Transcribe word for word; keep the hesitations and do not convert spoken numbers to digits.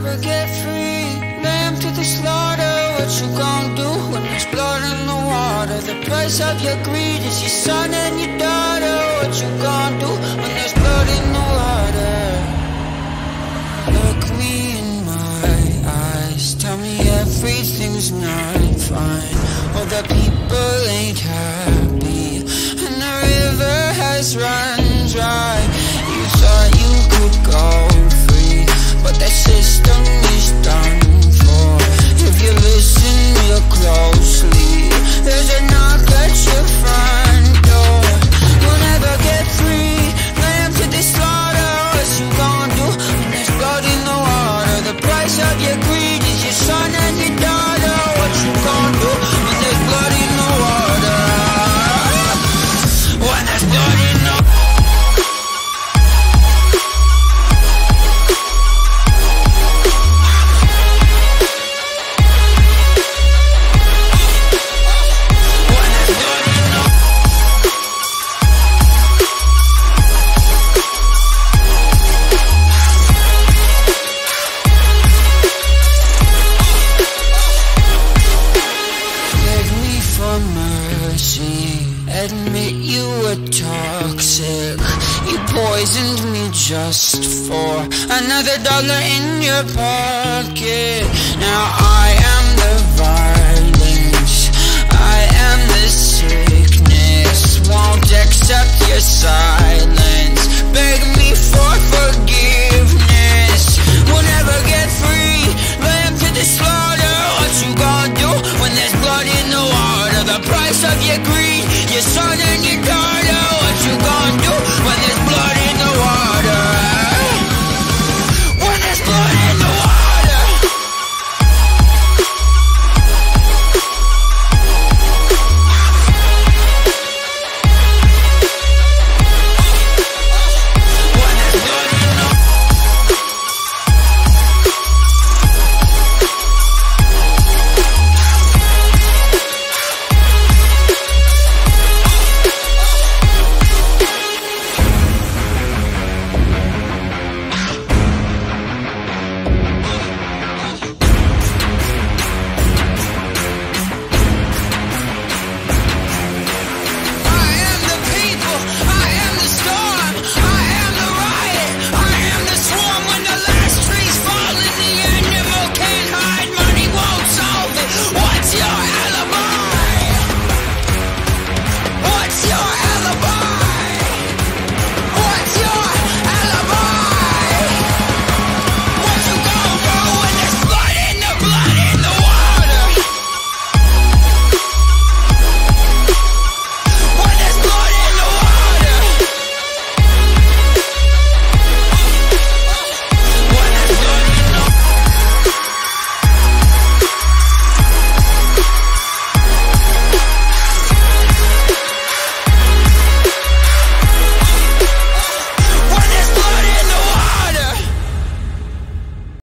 never get free. Lamb to the slaughter, what you gon' do when there's blood in the water? The price of your greed is your son and your daughter. What you gon' do when there's blood in the water? Look me in my eyes, tell me everything's not fine. All the people ain't happy, and the river has run dry. You thought you could go free, but that system is done for. If you listen real closely, there's a knock at your front door. You'll never get free. Lamb to the slaughter, what you gon' do when there's blood in the water? The price of your greed is your son and your daughter. What you gon' do when there's blood in the water? When there's blood in the water. Admit you were toxic. You poisoned me just for another dollar in your pocket. Now I am the violence, I am the sickness. Won't accept your silence, beg me for forgiveness.